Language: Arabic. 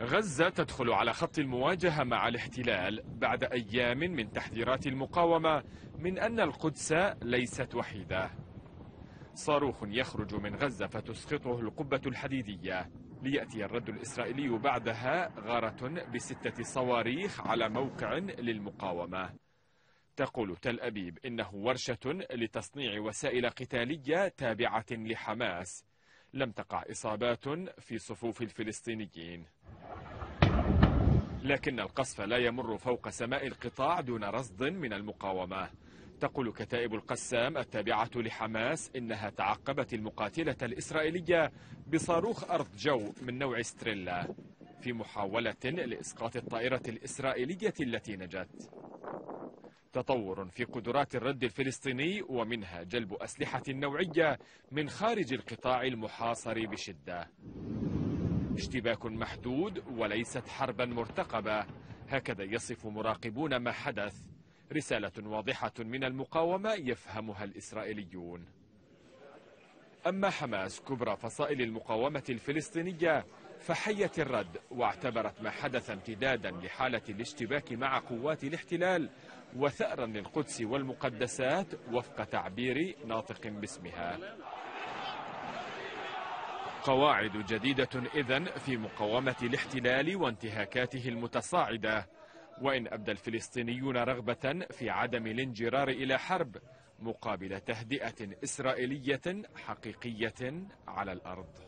غزة تدخل على خط المواجهة مع الاحتلال بعد أيام من تحذيرات المقاومة من أن القدس ليست وحيدة. صاروخ يخرج من غزة فتسقطه القبة الحديدية، ليأتي الرد الإسرائيلي بعدها غارة ب6 صواريخ على موقع للمقاومة. تقول تل أبيب إنه ورشة لتصنيع وسائل قتالية تابعة لحماس. لم تقع إصابات في صفوف الفلسطينيين، لكن القصف لا يمر فوق سماء القطاع دون رصد من المقاومة. تقول كتائب القسام التابعة لحماس إنها تعقبت المقاتلة الإسرائيلية بصاروخ أرض جو من نوع ستريلا في محاولة لإسقاط الطائرة الإسرائيلية التي نجت. تطور في قدرات الرد الفلسطيني، ومنها جلب أسلحة نوعية من خارج القطاع المحاصر بشدة. اشتباك محدود وليست حربا مرتقبة، هكذا يصف مراقبون ما حدث. رسالة واضحة من المقاومة يفهمها الإسرائيليون. أما حماس كبرى فصائل المقاومة الفلسطينية فحيت الرد، واعتبرت ما حدث امتدادا لحالة الاشتباك مع قوات الاحتلال وثأرا للقدس والمقدسات وفق تعبير ناطق باسمها. قواعد جديدة إذن في مقاومة الاحتلال وانتهاكاته المتصاعدة، وإن أبدى الفلسطينيون رغبة في عدم الانجرار إلى حرب مقابل تهدئة إسرائيلية حقيقية على الأرض.